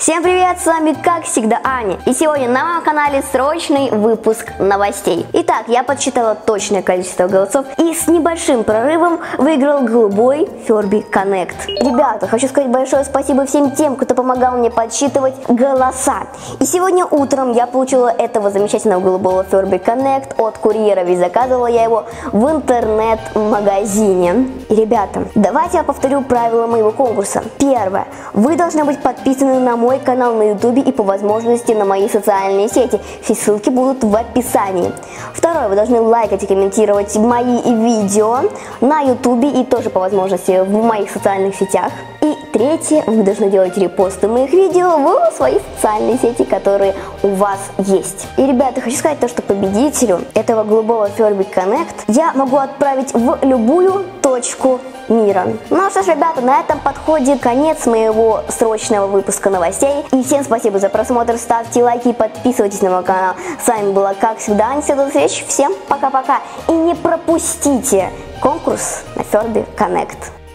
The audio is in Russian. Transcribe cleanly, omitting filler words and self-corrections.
Всем привет, с вами как всегда Аня. И сегодня на моем канале срочный выпуск новостей. Итак, я подсчитала точное количество голосов и с небольшим прорывом выиграл голубой Furby Connect. Ребята, хочу сказать большое спасибо всем тем, кто помогал мне подсчитывать голоса. И сегодня утром я получила этого замечательного голубого Furby Connect от курьера, ведь заказывала я его в интернет-магазине. И, ребята, давайте я повторю правила моего конкурса. Первое. Вы должны быть подписаны на мой канал на YouTube и по возможности на мои социальные сети. Все ссылки будут в описании. Второе. Вы должны лайкать и комментировать мои видео на YouTube и тоже по возможности в моих социальных сетях. И третье. Вы должны делать репосты моих видео в свои социальные сети, которые у вас есть. И, ребята, хочу сказать то, что победителю этого голубого Furby Connect я могу отправить в любую точку мира. Ну что ж, ребята, на этом подходит конец моего срочного выпуска новостей. И всем спасибо за просмотр, ставьте лайки и подписывайтесь на мой канал. С вами была как всегда Аня, до встречи, всем пока-пока. И не пропустите конкурс на Furby Connect.